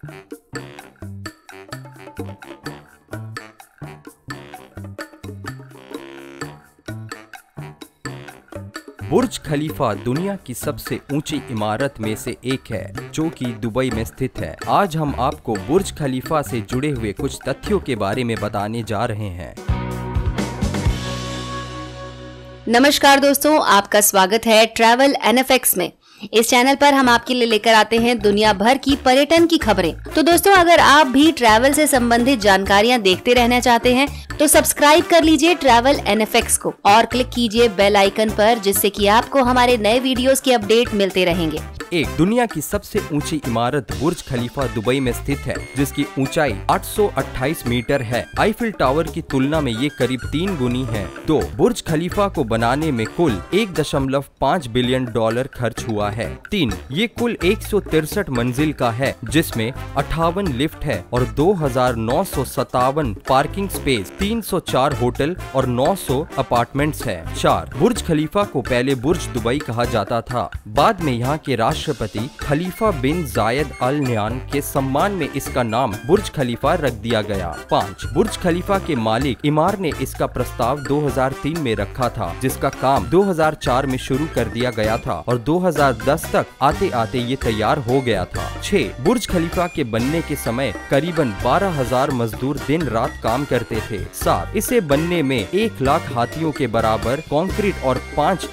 बुर्ज खलीफा दुनिया की सबसे ऊंची इमारत में से एक है जो कि दुबई में स्थित है। आज हम आपको बुर्ज खलीफा से जुड़े हुए कुछ तथ्यों के बारे में बताने जा रहे हैं। नमस्कार दोस्तों, आपका स्वागत है ट्रैवल एनएफएक्स में। इस चैनल पर हम आपके लिए लेकर आते हैं दुनिया भर की पर्यटन की खबरें। तो दोस्तों, अगर आप भी ट्रैवल से संबंधित जानकारियां देखते रहना चाहते हैं तो सब्सक्राइब कर लीजिए ट्रैवल एनएफएक्स को और क्लिक कीजिए बेल आइकन पर, जिससे कि आपको हमारे नए वीडियोस के अपडेट मिलते रहेंगे। एक दुनिया की सबसे ऊंची इमारत बुर्ज खलीफा दुबई में स्थित है, जिसकी ऊंचाई 828 मीटर है। आईफिल टावर की तुलना में ये करीब 3 गुनी है। बुर्ज खलीफा को बनाने में कुल $1.5 बिलियन खर्च हुआ है। 3. ये कुल 163 मंजिल का है, जिसमें 58 लिफ्ट है और 2957 पार्किंग स्पेस, 304 होटल और 900 अपार्टमेंट्स है। 4. बुर्ज खलीफा को पहले बुर्ज दुबई कहा जाता था। बाद में यहाँ के राष्ट्रपति खलीफा बिन जायद अल नहयान के सम्मान में इसका नाम बुर्ज खलीफा रख दिया गया। 5. बुर्ज खलीफा के मालिक इमार ने इसका प्रस्ताव 2003 में रखा था, जिसका काम 2004 में शुरू कर दिया गया था और 2010 तक आते आते ये तैयार हो गया था। 6. बुर्ज खलीफा के बनने के समय करीबन 12,000 मजदूर दिन रात काम करते थे। 7. इसे बनने में 1 लाख हाथियों के बराबर कंक्रीट और 5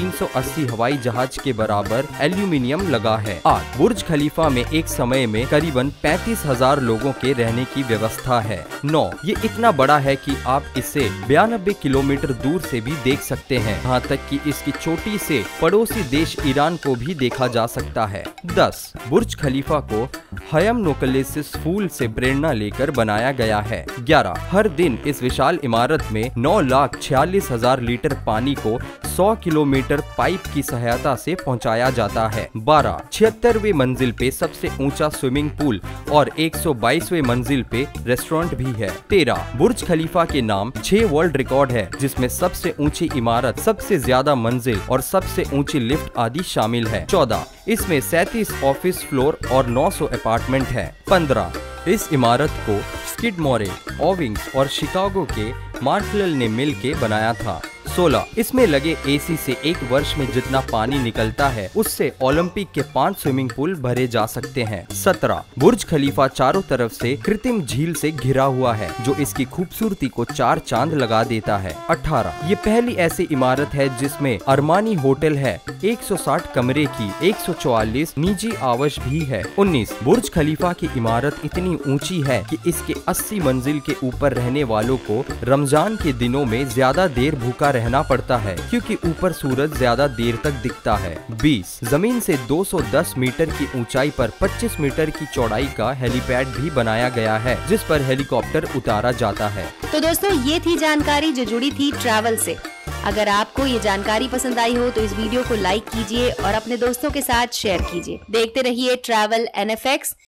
A380 हवाई जहाज के बराबर एल्यूमिनियम लगा है। 8. बुर्ज खलीफा में एक समय में करीबन 35,000 लोगों के रहने की व्यवस्था है। 9. ये इतना बड़ा है कि आप इसे 92 किलोमीटर दूर से भी देख सकते हैं, यहाँ तक कि इसकी चोटी से पड़ोसी देश ईरान को भी देखा जा सकता है। 10. बुर्ज खलीफा को हयमनोकलेसिस फूल से प्रेरणा लेकर बनाया गया है। 11. हर दिन इस विशाल इमारत में 9,46,000 लीटर पानी को 100 किलोमीटर पाइप की सहायता से पहुंचाया जाता है। 12. 76वें मंजिल पे सबसे ऊंचा स्विमिंग पूल और 122वें मंजिल पे रेस्टोरेंट भी है। 13. बुर्ज खलीफा के नाम 6 वर्ल्ड रिकॉर्ड है, जिसमें सबसे ऊंची इमारत, सबसे ज्यादा मंजिल और सबसे ऊंची लिफ्ट आदि शामिल है। 14. इसमें 37 ऑफिस फ्लोर और 900 अपार्टमेंट है। 15. इस इमारत को स्किडमोरे, ओविंग्स और शिकागो के मार्शल ने मिल के बनाया था। 16. इसमें लगे एसी से एक वर्ष में जितना पानी निकलता है, उससे ओलंपिक के 5 स्विमिंग पूल भरे जा सकते हैं। 17. बुर्ज खलीफा चारों तरफ से कृत्रिम झील से घिरा हुआ है, जो इसकी खूबसूरती को 4 चांद लगा देता है। 18. ये पहली ऐसी इमारत है जिसमें अरमानी होटल है, 160 कमरे की, 144 निजी आवास भी है। 19. बुर्ज खलीफा की इमारत इतनी ऊंची है कि इसके 80 मंजिल के ऊपर रहने वालों को रमजान के दिनों में ज्यादा देर भूखा रहना पड़ता है, क्योंकि ऊपर सूरज ज्यादा देर तक दिखता है। 20. जमीन से 210 मीटर की ऊंचाई पर 25 मीटर की चौड़ाई का हेलीपैड भी बनाया गया है, जिस पर हेलीकॉप्टर उतारा जाता है। तो दोस्तों, ये थी जानकारी जो जुड़ी थी ट्रैवल से। अगर आपको ये जानकारी पसंद आई हो तो इस वीडियो को लाइक कीजिए और अपने दोस्तों के साथ शेयर कीजिए। देखते रहिए ट्रैवल एनएफएक्स।